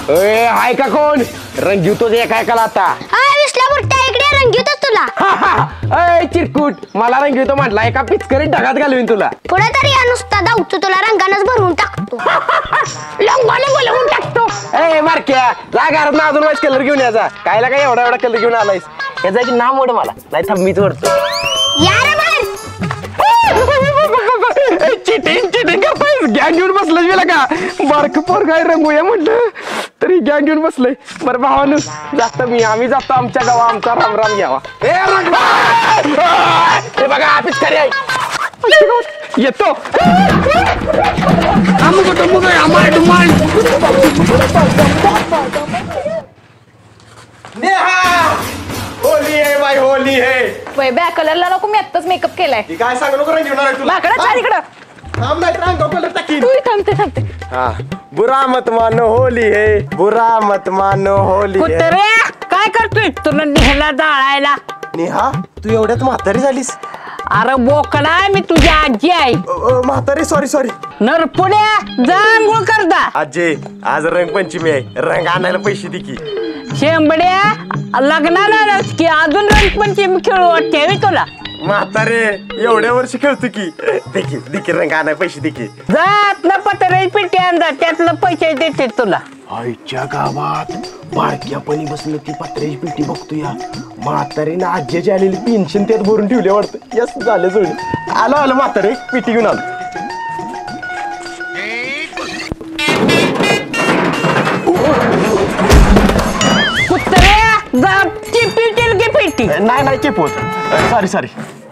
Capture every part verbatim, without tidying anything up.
ए हाय का कोण रंगीव तो जे काय कला आता विसला बुट्टा इकडे रंगीवतच तुला ए चिरकुट मला रंगीव तो म्हटला एका पिचकरीत ढगात घालवीन तुला पुढे तरी या नुसता धावतो तुला रंगानच भरून टाकतो लंगाने बोलवून टाकतो ए मारक्या जा घरात ना अजून वाईस कलर घेऊन याचा कायला काय एवढा एवढा कलर घेऊन आलायस याचा की नाम ओढ मला नाही थांब मीच ओढतो यार चिटिंग चिटिंग करतोय गॅंग घेऊन बसलाय गेला का बारक पोर काय रंगूया म्हटलं तरी गॅंग घेऊन बसलंय बरं भावानं जातो मी आम्ही जातो आमच्या गावा आमचा राम राम घ्यावा हे बघा पिचकारी आहे येतो होली है भाई होली है वय बॅक कलरला नको मी आत्ताच मेकअप केलाय काय सांगू नको रंग घेणार तुला माकडा चाल इकडं थांब नाही रंग कलर टाकीन तू थांबते थांबते हाँ बुरा मत मानो होली है बुरा मत मानो होली है कुत्र्या काय करतोय तुला नेहला जाळायला नेहा तू एवढ्यात म्हातारी झालीस अरे बोकडा मी तुझी आजी आहे म्हातारी सॉरी सॉरी नरपुड्या जा अंघोळ करता आजी आज रंग पंचमी आहे रंग आणायला पैसे दे की शेंबड्या लग्नाला की अजून रंगपंचमी खेळू वाटते तुला म्हातारे एवढ्या वर्षी खेळतो की देखी देखी रंग आणायला पैसे दे की जात ना पत्र पिटी आणजा त्यातलं पैसे देते तुला आईच्या गावात बारक्यापणी बसलं ती पत्र्याची पेटी बघतो या म्हातारीनं आज्याची आलेली पेन्शन त्यात भरून ठेवले वाटतं यस झालं जोडी आलो आलो म्हातारे पेटी घेऊन आलो कुत्र्या जा पेटी की पेटी नाही नाही केपोत सॉरी सॉरी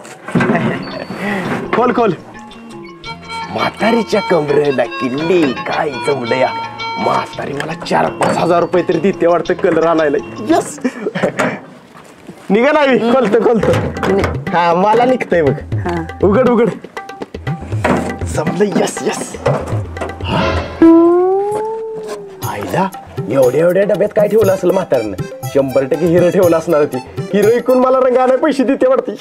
खोल खोल म्हातारीच्या कमरेला किल्ली काय जमलं या म्हातारी मला चार पाच हजार रुपये तरी देते वाटतं कलर आणायला यस निघा नाही खोलतो खोलतो हा मला निघतंय बघ उघड उघड जमलं यस यस आईला एवढ्या एवढ्या डब्यात काय ठेवलं असेल म्हाताऱ्यानं शंभर टक्के हिरो ठेवला असणार होती हिरो इकून मला रंगाने पैसे देते वाटते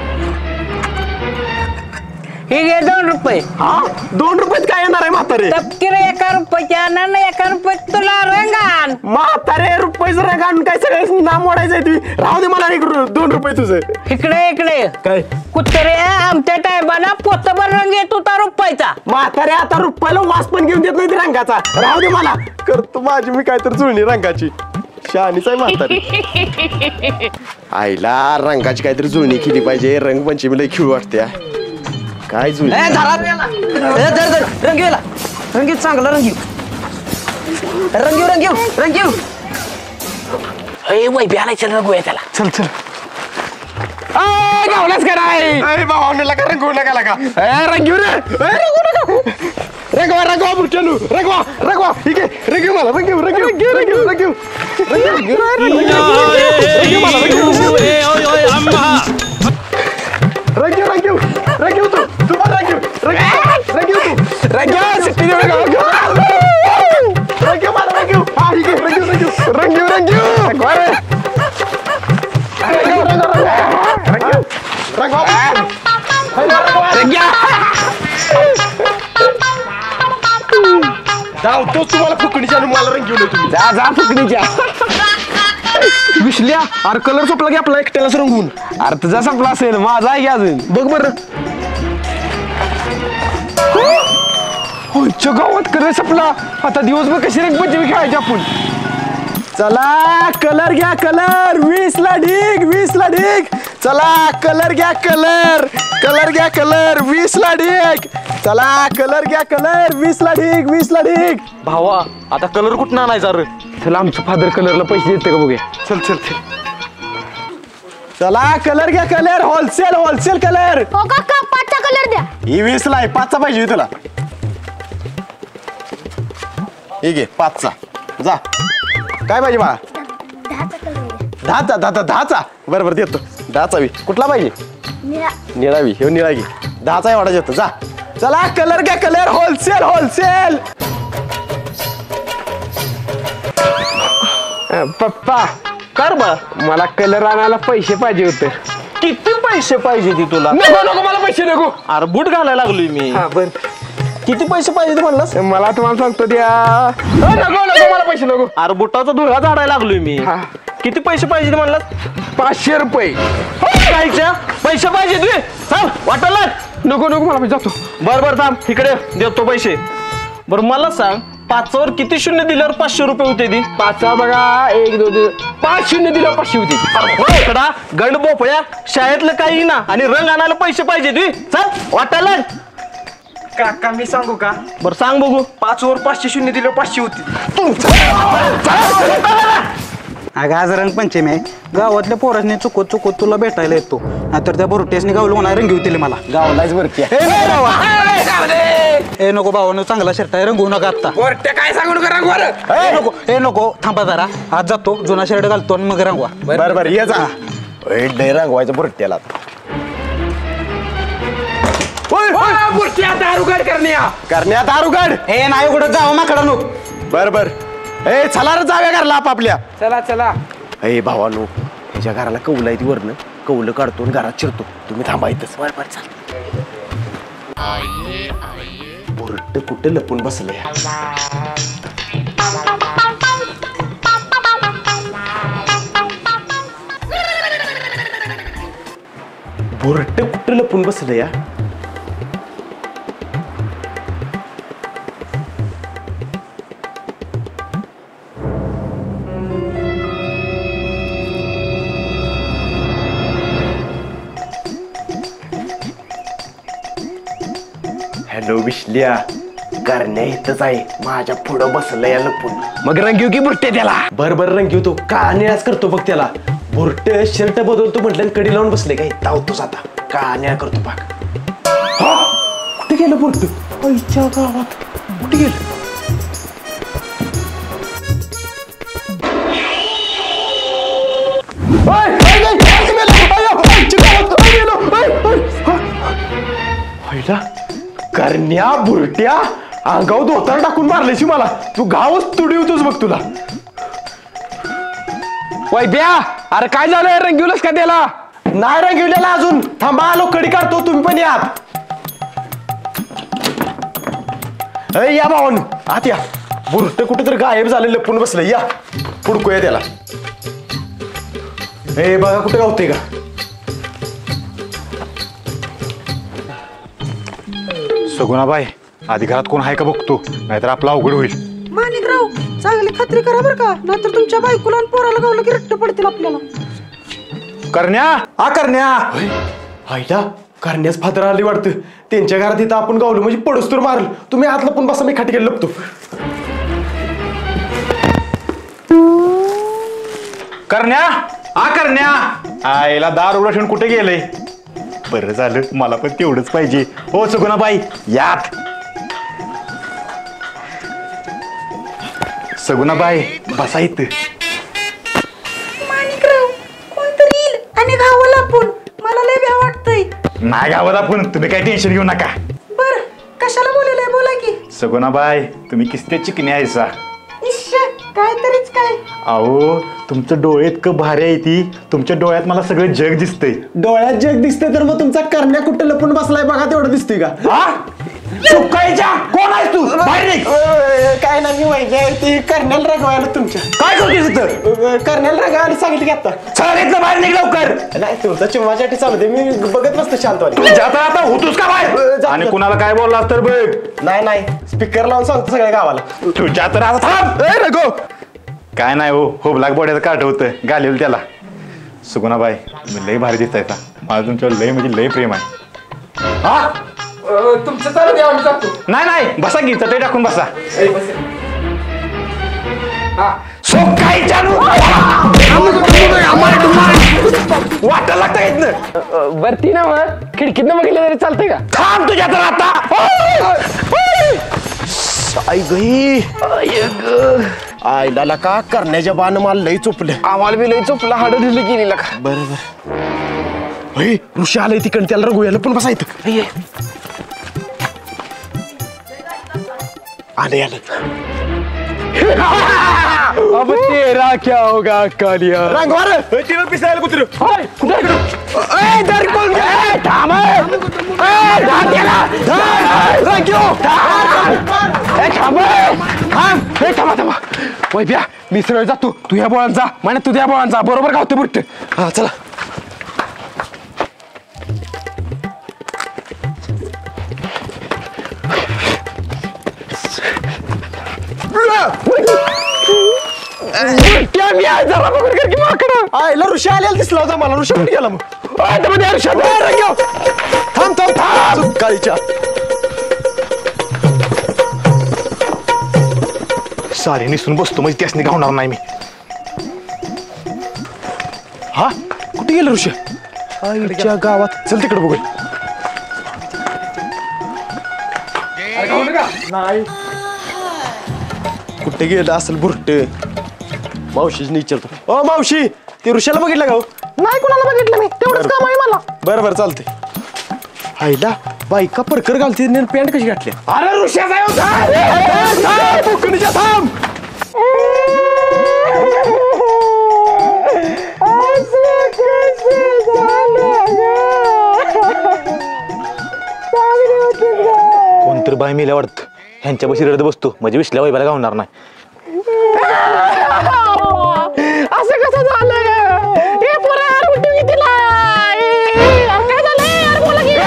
हे घे दोन रुपये हा दोन रुपयात काय येणार आहे म्हातारे तपकिर एका रुपयाच्या ना एका रुपयात तुला रंगान म्हातारे रुपयाचं रंग आणून काय सगळं नाम ओढायचंय तुम्ही राहू दे मला एक दोन रुपये तुझं इकडे इकडे काय कुत्र्या आमच्या टायमाला पोतभर रंग येत होता रुपयाचा म्हातारे आता रुपयाला वास पण घेऊन देत नाही रंगाचा राहू दे मला करतो माझी मी काय तर जुळणी रंगाची शहाणीच आहे म्हातारी आईला रंगाची काहीतरी जुळणी केली पाहिजे रंगपंचमीला खेळ वाटते काय जुळणी रंगीला रंगीत चांगला रंगीव रंगीव रंगीव रंगीव वै बियाला चल रंगूया त्याला चल चल गावलाच का नाही भावाला का रंगवू नका लागा रंगीव रे रंगवा रंगवा बुरट्यानू रंगवा रंगवा ठीक आहे रंगीव मला रंगीव रंगीव रंगीव रंगीव रंगीव रंगीव रंगीव रंगीव तू तू पण रंगीव रंगीव तू रंगीव सिटी रंगीव रंगीव मला रंगीव हा ठीक आहे रंगीव रंगीव रंगीव रंगीव अरे रंगीव रंगीव जाऊ तोच तुम्हाला फुकणीच्या आणि मला रंगीव तुम्ही जा जा फुकणीच्या विसल्या अरे कलर संपला की आपला एकट्यालाच रंगवून अरे तुझा संपला असेल माझा आहे की अजून बघ बरं होच्या गावात कलर संपला आता दिवसभर कशी रंगपंचमी खेळायची आपण चला कलर घ्या कलर वीस ला ढीग वीस ला ढीग चला कलर घ्या कलर कलर घ्या कलर वीस ला ढीग चला कलर घ्या कलर वीस ला ढीग वीस ला ढीग भावा आता कलर कुठं आणायचा रे चला आमचं फादर कलरला पैसे देते का बघूया चल चल चल चला कलर घ्या कलर होलसेल होलसेल कलर हो काका पाचचा कलर द्या ही वीस ला आहे पाचचा पाहिजे तुला ठीक आहे पाचचा जा काय पाहिजे मला दहाचा दहा दहाचा बरं बरं देतो दहाचा बी कुठला पाहिजे निळावी हे निळा घे दहाचा एवढा देतो जा चला कलर घ्या कलर होलसेल होलसेल पप्पा कर बा मला कलर आणायला पैसे पाहिजे होते किती पैसे पाहिजे ती तुला नको नको मला पैसे नको अरे बूट घालायला लागलोय मी हा बर किती पैसे पाहिजे म्हणलास मला तुम्हाला सांगतो द्या नको नको मला पैसे नको. अरे बुटाचा धुळा झाडायला लागलोय मी. हा. किती पैसे पाहिजे म्हणलं? पाचशे रुपये. कायच्या पैसे पाहिजे तुझे? सांग वाटायला. नको नको मला मी जातो. बर बर थांब इकडे देतो पैसे. बरं मला सांग पाचावर किती शून्य दिल्यावर पाचशे रुपये होते ती? पाचवा बघा एक दोन तीन पाच शून्य दिलं पाचशे होते. कडा गंड बोपळ्या शाळेतलं काही ना आणि रंग आणायला पैसे पाहिजे तुझे. चल वाटायला. काका मी सांगू का? बरं सांग बघू. पाच वर पाचशे शून्य दिलं पाचशे होती. अगं आज रंगपंचमी आहे. गावातल्या पोरांनी चुकत चुकत तुला भेटायला येतो, नाहीतर त्या बुरट्यासनी गावलं होणार रंगीव दिले मला. गावलाच वरती. ए नको भावानं चांगला शर्ट आहे, रंगवू नका आत्ता. काय सांगू नका रंगवर. ए नको ए नको थांबा जरा. आज जातो जुना शर्ट घालतो आणि मग रंगवा. बर बर ये जा. लय रंगवायचं बुरट्याला. करण्यात दारुगड. ए नाही उघडत जावं माकडा नो. बर बर. ए चला रे जाऊया घरला आपापल्या. चला चला. ए भावानो त्याच्या घराला कौल आहे ती वरनं कौल काढतो आणि घरात शिरतो. तुम्ही थांबायतच. बर बर चाल. बुरट कुठे लपून बसलंय? बुरट कुठे लपून बसलंय या? हॅलो विश्ल्या. करण्या इथंच आहे माझ्या पुढं बसलंय लपून. मग रंगीव की बुरटे त्याला. बर बर रंगीव तो का निळाच करतो बघ त्याला. बुरट शर्ट बदलतो म्हटलं कडी लावून बसले काय तावतोच आता. का निळा करतो पाक. कुठे गेलं बुरट? आईच्या गावात कुठे गेलं? करण्या बुरट्या अंगावर धोतर टाकून मारल्याशी मला. तू गावच तुडी होतोस बघ तुला. वैद्या अरे काय झालंय? रंगीवलंस का त्याला? नाही रंगीवलेला अजून. थांबा आलो कडी काढतो. तुम्ही पण यात. अय या भावानू आत या. बुरट कुठे तर गायब झाले लपून बसलं. या पुडकूया त्याला. ए बघा कुठे गावते का? सगुणाबाई आधी घरात कोण आहे का बघतो, नाहीतर आपला अवघड होईल. माणिकराव चांगली खात्री करा बरं का, नाहीतर तुमच्या बायकोला आणि पोराला गावलं की रट्ट पडतील आपल्याला. करण्या आ करण्या. आईला करण्यास फादर आली वाटतं. त्यांच्या घरात इथं आपण गावलो म्हणजे पडूस तर मारल. तुम्ही आत लपून बसा मी खाटी लपतो. करण्या आ करण्या आईला दार उघडा ठेवून कुठे गेलंय? बरं झालं मला पण तेवढंच पाहिजे. हो सगुणाबाई यात. सगुणाबाई बसा इथं. माणिकराव कोणतरी येईल आणि गावाला आपण. मला लय भ्या वाटतंय. नाही गावात आपण, तुम्ही काही टेन्शन घेऊ नका. बर कशाला बोलवलंय बोला की. सगुणाबाई तुम्ही किस्ते चिकणी आहेसा. इश्श काय तरीच काय. अहो तुमचं डोळे इतकं भारी आहे ती, तुमच्या डोळ्यात मला सगळं जग दिसतंय. डोळ्यात जग दिसते तर मग तुमचा करण्या कुठे लपून बसलाय बघा तेवढं दिसतोय का? कोण आहेस तू? बाहेर निघ. काय नाही माहिती ती करण्याला रंगवायला तुमच्या. काय करतेस इथं? करण्याला रंगवायला सांगितलं की आता. चल इथलं बाहेर निघ लवकर. नाही तुमचा चिमवासाठी चालू दे. मी बघत नसतो शांतवानी. जाता आता होतोस का बाहेर? आणि कुणाला काय बोलला तर बघ. नाही नाही स्पीकर लावून सांगतो सगळ्या गावाला. तुझ्या तर आता थांब. ए रघु काय नाही हो हो ब्लॅक बॉडीचं काट होतं घालेल त्याला. सुगुणाबाई तुम्ही लय भारी दिसतायचा. मला तुमच्यावर लय म्हणजे लय प्रेम आहे. हा तुमचं चालू द्या आम्ही जातो. नाही नाही बसा की चटई टाकून बसा. वाटा लागता येत ना वरती ना मग खिडकीतनं बघितलं तरी चालतंय का? थांब तुझ्या तर आता. आई गई आईला का करण्याच्या बाण मला लई चोपलं. आम्हाला बी लई चोपला. हाड दिली गेली का? बरोबर. ऋषी आलंय तिकडे त्याला रघुयाला पण बसायचं. आले आलं. अब तेरा क्या होगा कालिया रंगवार तिला पिसायला कुत्र होय कुठे ए दर कोण ए थांब ए धार गेला धार रंग्यो ए थांब थांब ए थांब थांब ओय बिया मी सरळ जातो तू ह्या बोळांचा माने तू त्या बोळांचा बरोबर गावते बुट्ट हा चला क्या मी आहे जरा बघून कर की माकडं आयला ऋषा आलेला दिसला होता मला ऋषा कुठे गेला मग आय मध्ये ऋषा रंग्यो थांब थांब थांब काळीच्या सारे निसून बसतो म्हणजे त्यासनी गावणार नाही मी हा कुठे गेलं ऋषा आईच्या गावात चल तिकडे बघू नाही कुठे गेलं असेल बुरट मावशीच विचारतो ओ मावशी ते ऋषाला बघितलं का नाही कुणाला बघितलं मी तेवढंच काम आहे मला बरं बरं चालते आईला बायका परकर घालते पॅन्ट कशी घातली अरे ऋषा थांब कोणतरी बाई मेल्या वाटत ह्यांच्या बशी रडत बसतो म्हणजे विसल्या वैबाला गावणार नाही असं कसं झालं हे पोरा यार उठून की तिला यार काय झालं यार बोला की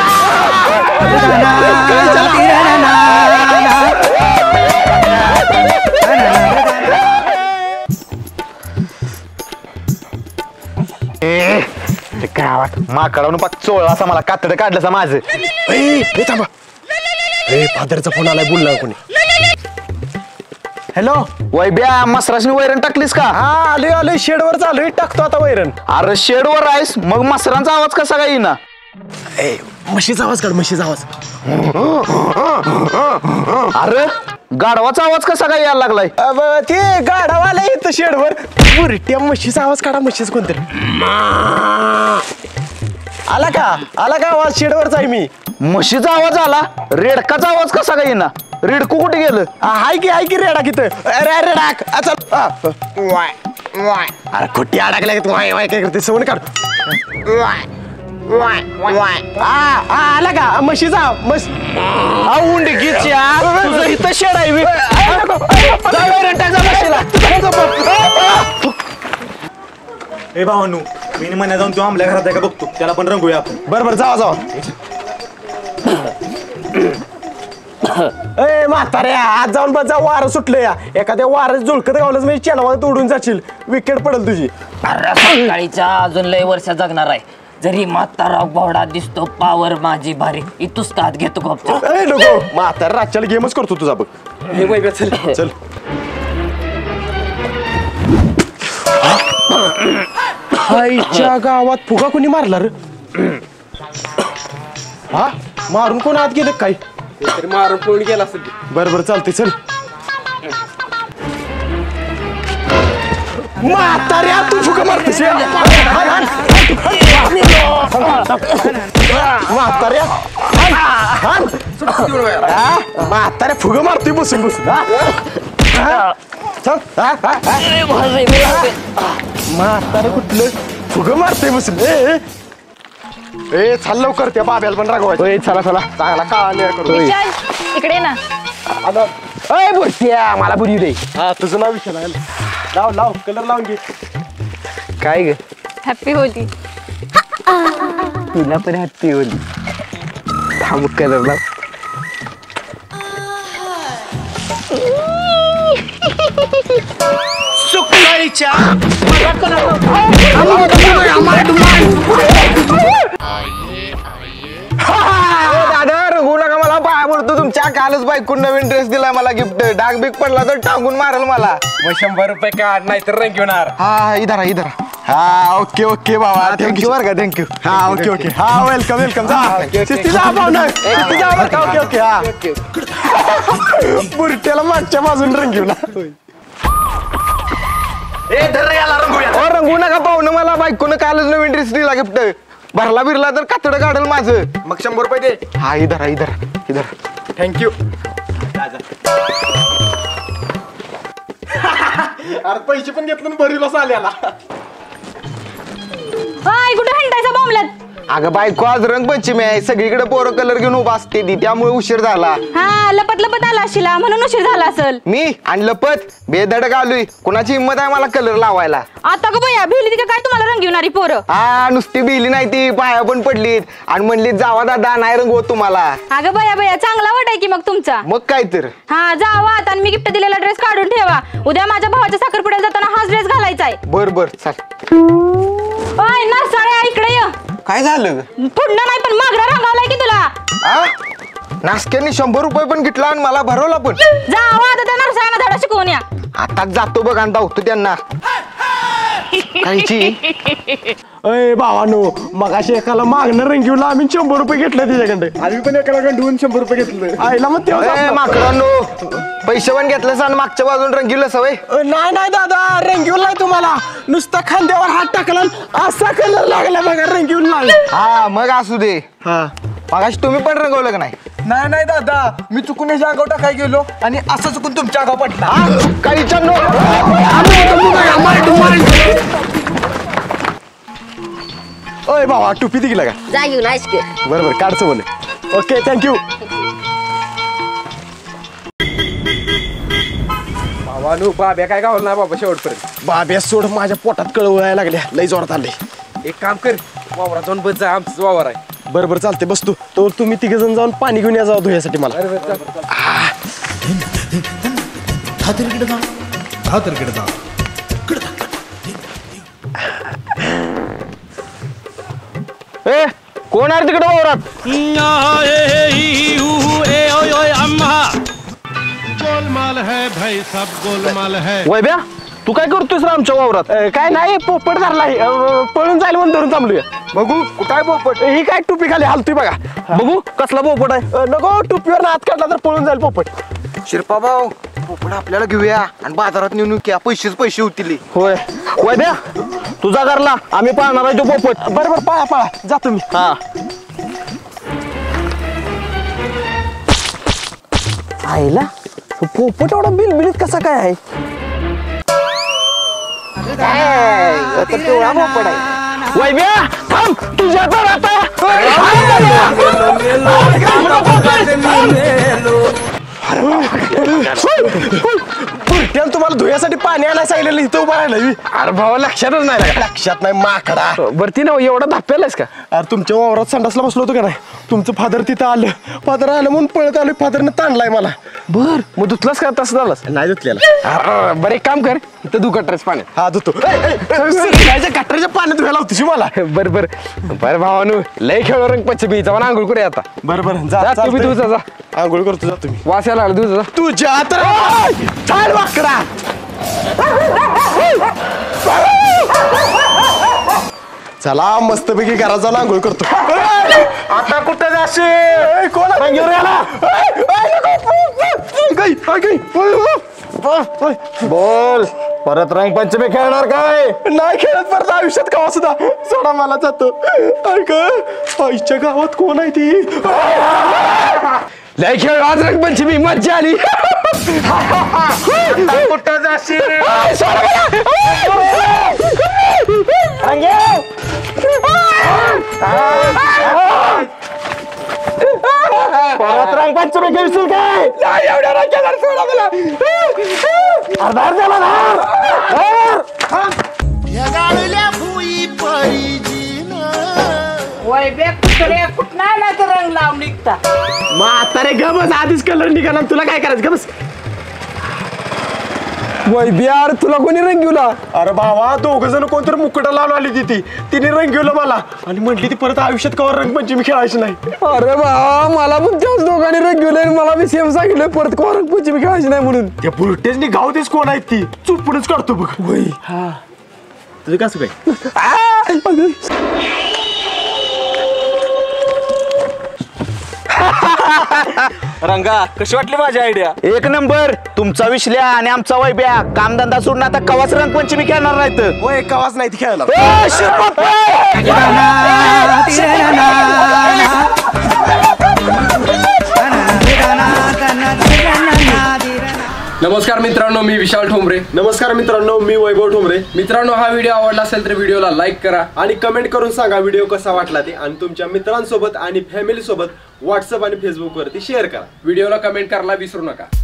गावात माकडावून पाक चोळला असा मला कातड काढलं माझं हे थांबा ए फादरचा फोन आलाय बोल ना कोणी हॅलो वैब्या मसराशनी वैरण टाकलीस का हा आलोय आलोय शेडवर चालू टाकतो आता वैरण अरे शेडवर आहेस मग मसरांचा आवाज कसा काय येईना ए म्हशीचा आवाज काढ म्हशीचा आवाज अरे गाढवाचा आवाज कसा काय यायला लागलाय अब ते गाढवाला येतं शेडवर बुरट्या म्हशीचा आवाज काढा म्हशीच कोणतरी आला का आला का आवाज शेडवरचा आहे मी म्हशीचा आवाज आला रेडकाचा आवाज कसा काय येईना रेडकू कुठे गेलं हाय की हाय की रेडा किथं अरे रेडाक अरे कुठे अडकल्या तू वाय वाय काय करते सवण काढ आला का म्हशीचा म्हश उंडकीच्या तुझं इथं शेड आहे बे. जा वैरण टाक, जा म्हशीला. ए भावानू मी महिन्यात जाऊन तो आमल्या घरात आहे का बघतो त्याला पण रंगूया आपण बरं बरं जावा जावा ए म्हाताऱ्या आज जाऊन बस जा वारं सुटलं या एखाद्या वारं जुळकत गावलंच म्हणजे चॅनल तोडून जाशील विकेट पडेल तुझी अरे सकाळीच्या अजून लय वर्ष जगणार आहे जरी म्हातारा घोडा दिसतो पावर माझी भारी इथूच कात घेतो गप्प ए नको म्हातारा रातच्याला गेमच करतो तुझा बघ हे वैभ्या चल चल आईच्या गावात फुगा कोणी मारला रे हा मारून कोण आत गेलं काय तरी मारून पळून गेला असेल बरं बरं चालते चल म्हाताऱ्या तू फुगा मारतेस म्हाताऱ्या म्हाताऱ्या फुगा मारतोय बसून बसून म्हातारे कुठलं फुगं मारते बसून ए ए चाल लवकर त्या बाब्याला पण रागवायचं चला चला चांगला काळा करतो इकडे ना अय बुरट्या मला बुरी दे हा तुझं नाव विचार लाव लाव कलर लावून घे काय ग हॅपी होली तुला पण हॅपी होली थांब कलर लाव सुकळीच्या दादा रघु नका मला पाया पडतो तुमच्या कालच बायकून नवीन ड्रेस दिलाय मला गिफ्ट डाग बिग पडला तर टाकून मारल मला मग शंभर रुपये काढ नाही तर रंग घेणार हा इधर इधर हा ओके ओके बाबा थँक्यू बरं का थँक्यू हा ओके ओके हा वेलकम वेलकम जा शिस्ती जा पाहुणं शिस्ती जा बरं का ओके ओके हा बुरट्याला मागच्या बाजून रंग घेऊ ना ए धर रे याला रंगूया ओ रंगू नका पाहुणं मला बायकोनं कालच नवीन ड्रेस दिला गिफ्ट भरला बिरला तर कातडं काढल माझं मग शंभर रुपये दे हा इधर इधर इधर थँक्यू अरे पैसे पण घेतलं आणि भरीलाच आल्याला. हाय कुठे हंडायचा बॉम्बलात? अगं बायको आज रंगपंचमी आहे, सगळीकडे पोरं कलर घेऊन उभा असते ती, त्यामुळे उशीर झाला. हा लपत लपत आला शिला म्हणून उशीर झाला असेल. मी आणि लपत बेधडक आलोय. कुणाची हिंमत आहे मला कलर लावायला? आता ग बया भिली ती का काय तुम्हाला रंगविणारी पोरं? हा नुसती बिली नाही ती, पाया पण पडलीत आणि म्हणली जावा दादा नाही रंगवत तुम्हाला. अगं बया बया चांगला वाट आहे की मग तुमचा. मग काय तर. हा जावा आता आणि मी गिफ्ट दिलेला ड्रेस काढून ठेवा. उद्या माझ्या भावाच्या साखरपुड्याला जाताना हाच ड्रेस घालायचा आहे. बर बर चाल. ओय नरसाळ्या इकडे ये. काय झालं? पुढनं नाही पण मागरा रंगावलाय की तुला. आ नासक्याने शंभर रुपये पण घेतला आणि मला भरवला पण. जावा आता त्या नरसाळ्यांना धडा शिकवून या. आताच जातो बघ आणि धावतो त्यांना. कायची अय भावानो मगाशी एकाला मागणं रंगीवला आम्ही शंभर रुपये घेतलं त्याच्याकडे. आम्ही पण एकाला गंडवून शंभर रुपये घेतलं. आईला मग तेव्हा माकडांनो पैसे पण घेतलं आणि मागच्या बाजून रंगीवलं सवय. नाही नाही दादा रंगीवलं नाही तुम्हाला, नुसता खांद्यावर हात टाकला असा कलर लागला बघा रंगीवलं नाही. हा मग असू दे. हा मगाशी तुम्ही पण रंगवलं का नाही? नाही नाही दादा मी चुकून याच्या अंगावर टाकाय गेलो आणि असं चुकून तुमच्या अंगावर पडला. काही ओय भावा टोपी दिली का? जा घेऊन आईस की. बरोबर काढचं बोले. Okay thank you. भावानू बाब्या काय गावलं नाही बाबा शेवटपर्यंत. बाब्या सोड माझ्या पोटात कळवळायला लागल्या, लय जोरात आले. एक काम कर वावरात जाऊन बस जा, आमचं वावर आहे. बरं बरं चालते बसतो तो तुम्ही तिघ जण जाऊन पाणी घेऊन या जाऊ धुयासाठी मला. ए कोण आहे तिकडे वावरात? गोलमाल है भाई सब गोलमाल है. वैभ्या तू काय करतोयस आमच्या वावरात? काय नाही पोपट धरलाय, पळून जाईल म्हणून धरून थांबलोय. बघू कुठं आहे पोपट? ही काय टोपी खाली हालतोय बघा. बघू कसला पोपट आहे? नको टोपीवर हात काढला तर पळून जाईल पोपट. शिरपा भाऊ पोपट आपल्याला घेऊया आणि बाजारात नेऊन विकूया, पैसेच पैसे होतील. होय वैभ्या तुझा घरला आम्ही पाळणार आहे तो पोपट. बरोबर पाळा पाळा जा तुम्ही. हा आईला पोपट एवढा बिलबिलीत कसा काय आहे? पिवळा पोपट आहे. वैभ्या थांब तुझ्या तर आता तुम्हाला धुयासाठी पाणी आणायला सांगितलेलं इथं उभा राहिलं. अरे भावा लक्षातच नाही. लक्षात नाही माकडा. बरती ना एवढा धाप्यालायस का? अरे तुमच्या वावरात संडासला बसलो होतो का नाही? तुमचं फादर तिथं आलं, फादर आलं म्हणून पळत आलं, फादरनं ताणलाय मला. बर मग धुतलास का? तसं झालं नाही धुतलेला. बरं एक काम कर इथं धु गटरेच पाण्यात. हा धुतो. गटरेच्या पाण्यात धुवायला होतीस मला. बरं बरं बरं भावानू लय खेळ रंग पंचमी जाऊन आंघोळ करूया आता. बरं बरं जा तुम्ही तुझा जा आंघोळ करतो जा तुम्ही. वास यायला लागला तुझा तुझ्या तर चाल वाकडा. चला मस्तपैकी घरात जाऊन आंघोळ करतो. आता कुठं जाशील? कोण बोल परत रंगपंचमी खेळणार काय? नाही खेळत परत आयुष्यात गावा सुद्धा सोडा मला जातो. ऐक आईच्या गावात कोण आहे ती? लय खेळ आज रंगपंचमी मज्जा आली. कुठं जाशील? परत रंगपंचमी खेळशील काय? एवढ्या रंगाला सोडा मला. अर्धा झाला ना. रंग लावून निघता म्हातारे गबस आधीच कलर निघाला तुला काय करायचं गबस. वैबियार तुला कोणी रंगवला? अरे भावा दोघ जण कोणतरी मुकुटा लावून आली तिथे तिने रंगवलं मला आणि म्हटली ती परत आयुष्यात कवर रंगपंचमी खेळायची नाही. अरे भावा मला पण त्याच दोघांनी रंगवलंय मला मी सेम सांगितलं परत कवर रंगपंचमी खेळायची नाही म्हणून. त्या बुलटेजनी गाव तेच कोण आहेत ती चुपडच काढतो बघ. वय हा तुझं कसं काय? रंगा कशी वाटली माझी आयडिया? एक नंबर. तुमचा विश्ल्या आणि आमचा वैब्या कामधंदा सोडून आता कवाच रंगपंचमी खेळणार नाहीत. होय कवाच नाही ती खेळणार. नमस्कार मित्रांनो, मी विशाल ठोंबरे. नमस्कार मित्रांनो, मी वैभव ठोंबरे. मित्रांनो, हा व्हिडिओ आवडला असेल तर व्हिडिओला लाईक करा आणि कमेंट करून सांगा व्हिडिओ कसा वाटला ते, आणि तुमच्या मित्रांसोबत आणि फॅमिली सोबत व्हॉट्सअप आणि फेसबुक वरती शेअर करा. व्हिडिओला कमेंट करायला विसरू नका.